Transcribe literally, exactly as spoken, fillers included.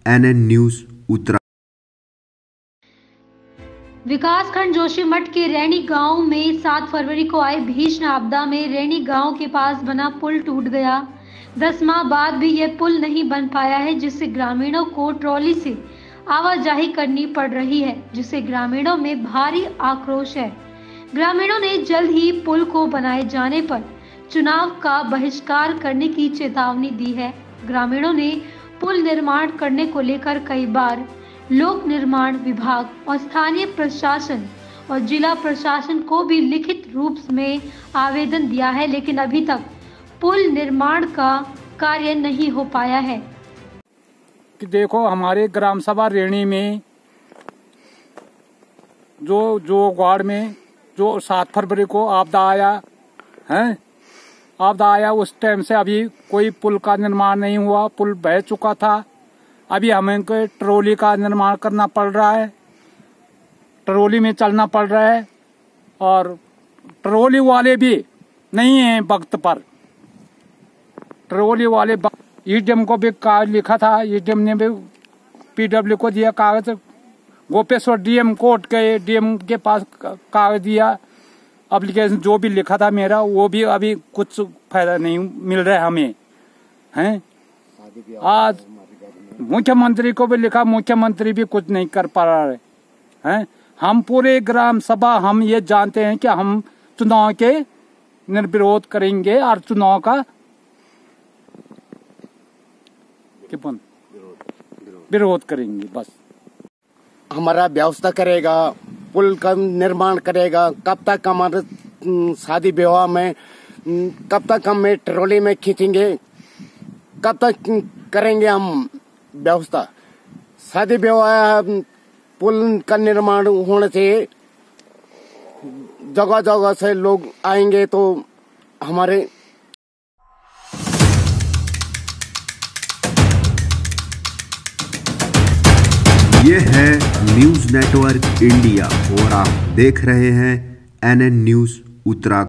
N N news Uttarakhand. विकासखंड जोशीमठ के रैनी गांव में सात फरवरी को आई भीषण आपदा में रैनी गांव के पास बना पुल टूट गया। दस माह बाद भी यह पुल नहीं बन पाया है, जिससे ग्रामीणों को ट्रॉली से आवाजाही करनी पड़ रही है, जिससे ग्रामीणों में भारी आक्रोश है। ग्रामीणों ने जल्द ही पुल को बनाए जाने पर चुनाव का बहिष्कार करने की चेतावनी दी है। ग्रामीणों ने पुल निर्माण करने को लेकर कई बार लोक निर्माण विभाग और स्थानीय प्रशासन और जिला प्रशासन को भी लिखित रूप में आवेदन दिया है, लेकिन अभी तक पुल निर्माण का कार्य नहीं हो पाया है। कि देखो, हमारे ग्राम सभा रेणी में जो जो वार्ड में जो सात फरवरी को आपदा आया है, आपदा आया उस टाइम से अभी कोई पुल का निर्माण नहीं हुआ। पुल बह चुका था। अभी हमें को ट्रॉली का निर्माण करना पड़ रहा है, ट्रॉली में चलना पड़ रहा है, और ट्रॉली वाले भी नहीं है वक्त पर। ट्रॉली वाले ईडीएम को भी कागज लिखा था, ईडीएम ने भी पीडब्ल्यू को दिया कागज, गोपेश्वर डीएम कोर्ट के डीएम के पास कागज दिया, एप्लीकेशन जो भी लिखा था मेरा, वो भी अभी कुछ फायदा नहीं मिल रहा है हमें। हैं आज मुख्यमंत्री को भी लिखा, मुख्यमंत्री भी कुछ नहीं कर पा रहे हैं। हम पूरे ग्राम सभा हम ये जानते हैं कि हम चुनाव के निर्विरोध करेंगे और चुनाव का विरोध करेंगे। बस हमारा व्यवस्था करेगा, पुल का निर्माण करेगा। कब तक हमारे शादी विवाह में, कब तक हम ट्रॉली में खींचेंगे, कब तक करेंगे हम व्यवस्था। शादी विवाह पुल का निर्माण होने से जगह जगह से लोग आएंगे तो हमारे ये है न्यूज नेटवर्क इंडिया और आप देख रहे हैं एन एन न्यूज उत्तराखंड।